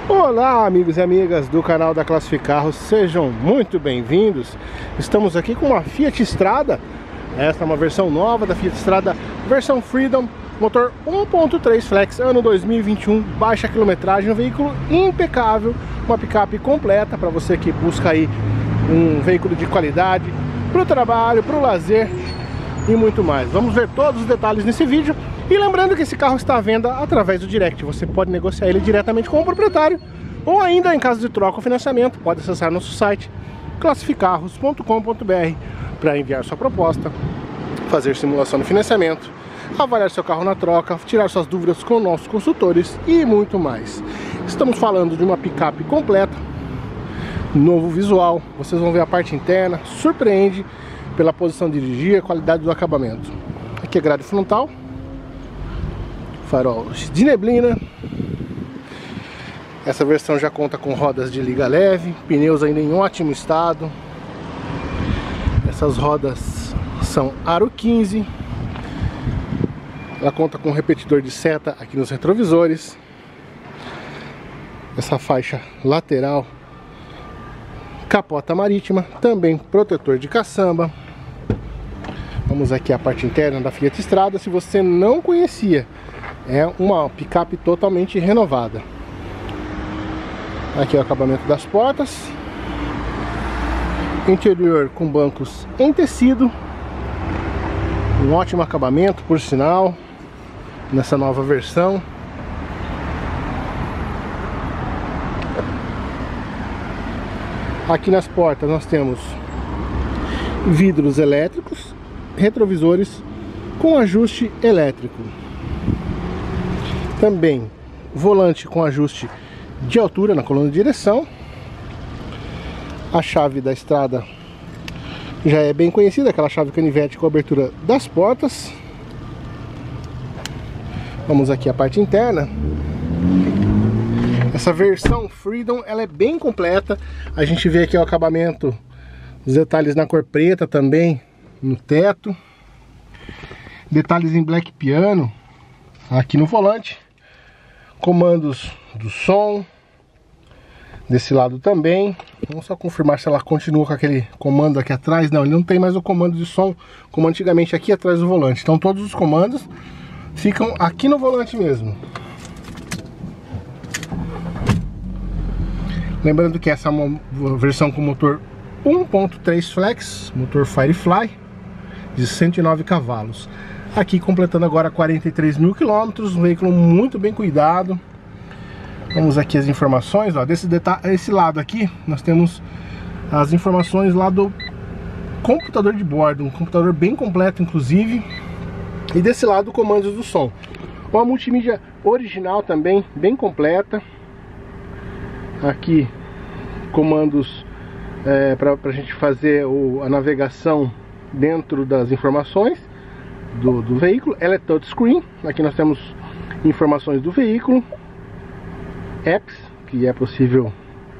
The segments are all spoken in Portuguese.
Olá, amigos e amigas do canal da Classific Carros, sejam muito bem-vindos. Estamos aqui com uma Fiat Strada. Esta é uma versão nova da Fiat Strada, versão Freedom, motor 1.3 Flex, ano 2021, baixa quilometragem, um veículo impecável, uma picape completa para você que busca aí um veículo de qualidade para o trabalho, para o lazer e muito mais. Vamos ver todos os detalhes nesse vídeo. E lembrando que esse carro está à venda através do direct. Você pode negociar ele diretamente com o proprietário, ou ainda em caso de troca ou financiamento, pode acessar nosso site classificarros.com.br para enviar sua proposta, fazer simulação de financiamento, avaliar seu carro na troca, tirar suas dúvidas com nossos consultores e muito mais. Estamos falando de uma picape completa, novo visual, vocês vão ver a parte interna, surpreende pela posição de dirigir e a qualidade do acabamento. Aqui é grade frontal, farol de neblina. Essa versão já conta com rodas de liga leve, pneus ainda em ótimo estado. Essas rodas são aro 15. Ela conta com repetidor de seta aqui nos retrovisores. Essa faixa lateral, capota marítima, também protetor de caçamba. Vamos aqui à parte interna da Fiat Strada. Se você não conhecia, é uma picape totalmente renovada. Aqui é o acabamento das portas. Interior com bancos em tecido. Um ótimo acabamento, por sinal, nessa nova versão. Aqui nas portas nós temos vidros elétricos, retrovisores com ajuste elétrico. Também volante com ajuste de altura na coluna de direção. A chave da estrada já é bem conhecida, aquela chave canivete com abertura das portas. Vamos aqui à parte interna. Essa versão Freedom, ela é bem completa. A gente vê aqui o acabamento, os detalhes na cor preta também no teto. Detalhes em black piano aqui no volante. Comandos do som desse lado também. Vamos só confirmar se ela continua com aquele comando aqui atrás. Não, ele não tem mais o comando de som como antigamente aqui atrás do volante. Então todos os comandos ficam aqui no volante mesmo. Lembrando que essa é uma versão com motor 1.3 Flex, motor Firefly de 109 cavalos. Aqui completando agora 43 mil quilômetros, um veículo muito bem cuidado. Vamos aqui as informações, ó, esse lado aqui nós temos as informações lá do computador de bordo, um computador bem completo inclusive. E desse lado comandos do som. Uma multimídia original também, bem completa. Aqui comandos para a gente fazer a navegação dentro das informações do veículo. Ela é touchscreen. Aqui nós temos informações do veículo, apps que é possível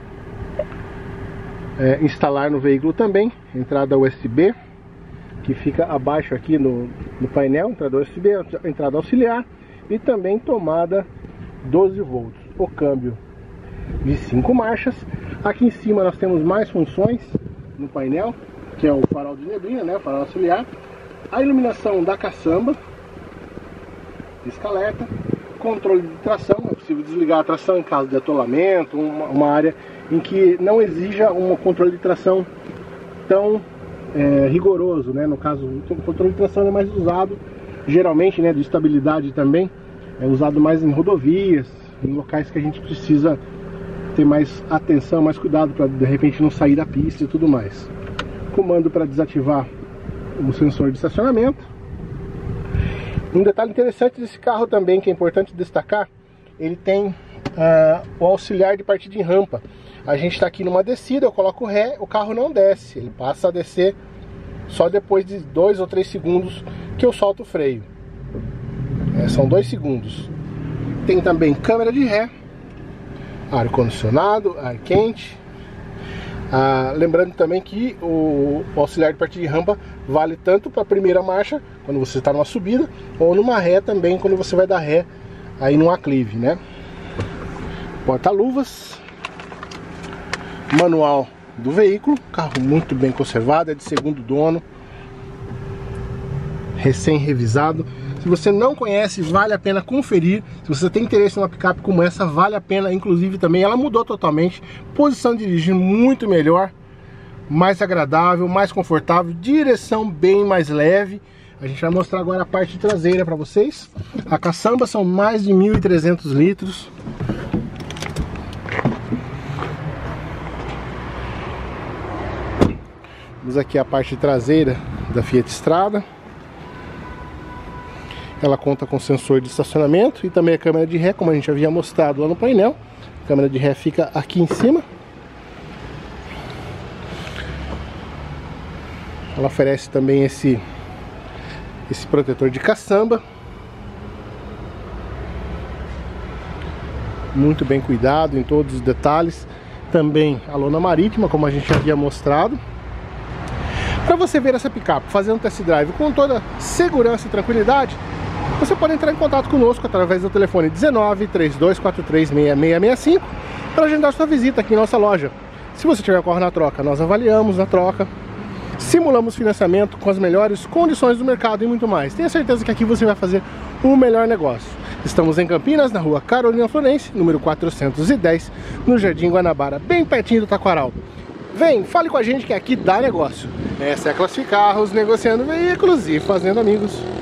instalar no veículo também. Entrada USB que fica abaixo aqui no painel, entrada USB, entrada auxiliar e também tomada 12 volts. O câmbio de 5 marchas. Aqui em cima nós temos mais funções no painel, que é o farol de neblina, né, o farol auxiliar, a iluminação da caçamba, pisca-alerta, controle de tração. É possível desligar a tração em caso de atolamento, uma área em que não exija um controle de tração tão rigoroso, né? No caso, o controle de tração é mais usado geralmente, né, de estabilidade também, é usado mais em rodovias, em locais que a gente precisa ter mais atenção, mais cuidado para de repente não sair da pista e tudo mais. Comando para desativar o sensor de estacionamento. Um detalhe interessante desse carro também, que é importante destacar, ele tem o auxiliar de partida em rampa. A gente está aqui numa descida, eu coloco o ré, o carro não desce, ele passa a descer só depois de 2 ou 3 segundos que eu solto o freio. São 2 segundos. Tem também câmera de ré, ar-condicionado, ar quente. Lembrando também que o auxiliar de partida de rampa vale tanto para a primeira marcha, quando você está numa subida, ou numa ré também, quando você vai dar ré aí num aclive, né? porta-luvas, manual do veículo, carro muito bem conservado, é de segundo dono, recém-revisado. Se você não conhece, vale a pena conferir. Se você tem interesse em uma picape como essa, vale a pena. Inclusive também ela mudou totalmente, posição de dirigir muito melhor, mais agradável, mais confortável, direção bem mais leve. A gente vai mostrar agora a parte traseira para vocês. A caçamba são mais de 1.300 litros. Vamos aqui a parte traseira da Fiat Strada. Ela conta com sensor de estacionamento e também a câmera de ré, como a gente havia mostrado lá no painel. A câmera de ré fica aqui em cima. Ela oferece também esse protetor de caçamba, muito bem cuidado em todos os detalhes. Também a lona marítima, como a gente havia mostrado. Para você ver essa picape, fazer um test drive com toda segurança e tranquilidade, você pode entrar em contato conosco através do telefone 19 3243 6665 para agendar sua visita aqui em nossa loja. Se você tiver carro na troca, nós avaliamos na troca, simulamos financiamento com as melhores condições do mercado e muito mais. Tenha certeza que aqui você vai fazer o melhor negócio. Estamos em Campinas, na rua Carolina Florence, número 410, no Jardim Guanabara, bem pertinho do Taquaral. Vem, fale com a gente que aqui dá negócio. Essa é a Classificarros, negociando veículos e fazendo amigos.